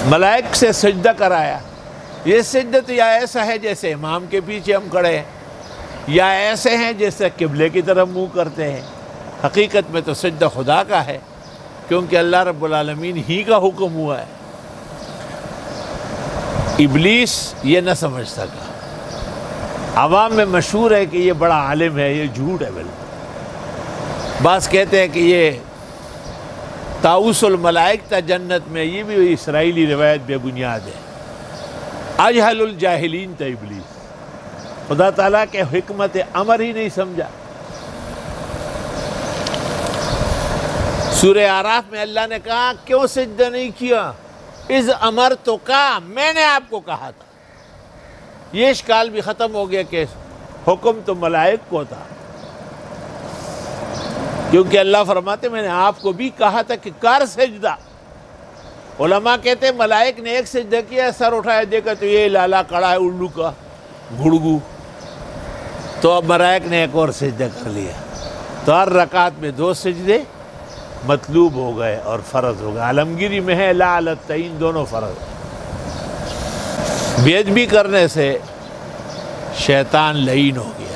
ملائک سے سجدہ کرایا. یہ سجدہ تو یا ایسا ہے جیسے امام کے پیچھے ہم کھڑے ہیں، یا ایسے ہیں جیسے قبلے کی طرف منہ کرتے ہیں. حقیقت میں تو سجدہ خدا کا ہے، کیونکہ اللہ رب العالمین ہی کا حکم ہوا ہے. ابلیس یہ نہ سمجھ سکا. عوام میں مشہور ہے کہ یہ بڑا عالم ہے، یہ جھوٹ ہے بالکل. بعض کہتے ہیں کہ یہ طاؤس الملائک تھا جنت میں، یہ بھی اسرائیلی روایت بے بنیاد ہے. اجہل الجاہلین تھا ابلیس. خدا تعالیٰ کے حکمت امر ہی نہیں سمجھا. سورہ اعراف میں اللہ نے کہا کیوں سجدہ نہیں کیا؟ اذ امرتک، میں نے آپ کو کہا تھا. یہ اشکال بھی ختم ہو گیا کہ حکم تو ملائک کو تھا، کیونکہ اللہ فرماتے میں نے آپ کو بھی کہا تھا کہ کر سجدہ. علماء کہتے ہیں ملائک نے ایک سجدہ کیا، سر اٹھایا دیکھا تو یہ لالا کڑا ہے الو کا گھڑگو، تو اب ملائک نے ایک اور سجدہ کر لیا. تو ہر رکعت میں 2 سجدے مطلوب ہو گئے اور فرض ہو گئے. عالمگیری میں ہے لا علی التعین، دونوں فرض. بے ادبی کرنے سے شیطان لعین ہو گیا.